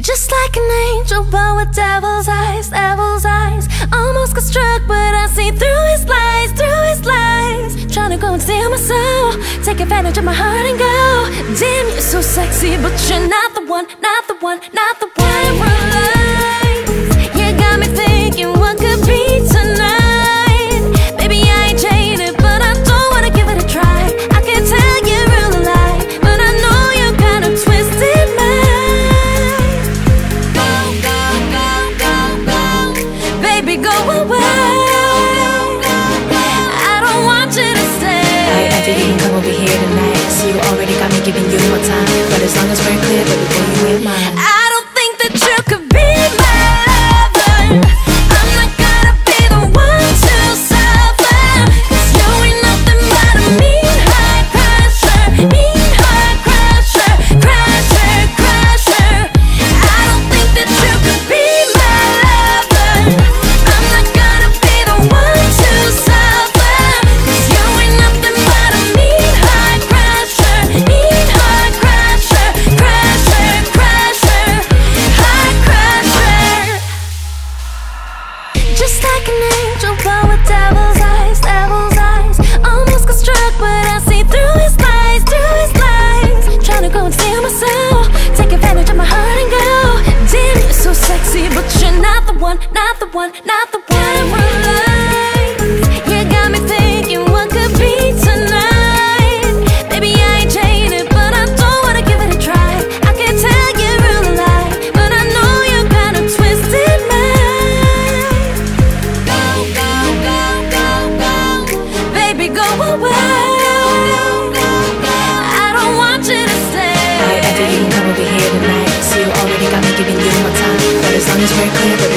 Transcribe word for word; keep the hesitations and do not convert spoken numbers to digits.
Just like an angel, but with devil's eyes, devil's eyes. Almost got struck, but I see through his lies, through his lies. Trying to go and steal my soul, take advantage of my heart and go. Damn, you're so sexy, but you're not the one, not the one, not the one for life. You got me thinking what could be tonight. Baby, I ain't jaded, but I don't wanna give it a try. I can tell you're real alive, but I know you're kind of twisted mind. Go, go, go, go, go. Baby, go away. I don't want you to stay. I, I think you can come over here tonight. So you already got me giving you more time. But as long as we're clear, baby, boy, you ain't mine. I don't think that you could be my lover. I'm not gonna be the one to suffer. 'Cause you ain't nothing but a mean heart crusher, mean heart crusher, crusher, crusher. I don't think that you could be my lover. I'm not gonna be the one to suffer. 'Cause you ain't nothing but a mean heart crusher, mean heart crusher, crusher, crusher, heart crusher. Just like an angel, but with devil's eyes, devil's eyes. Almost got struck, but I see through his lies, through his lies. Trying to go and steal my soul, take advantage of my heart and go. Damn, you're so sexy, but you're not the one, not the one, not the one for life. You got me thinking what could be tonight. Baby, I ain't jaded, but I don't wanna give it a try. I can tell you're real alive, but I know you're kind of twisted mind. Go, go, go, go, go. Baby, go away. I don't want you to stay. I, I think you can come over here tonight. So you already got me giving you more time. But as long as we're clear, baby,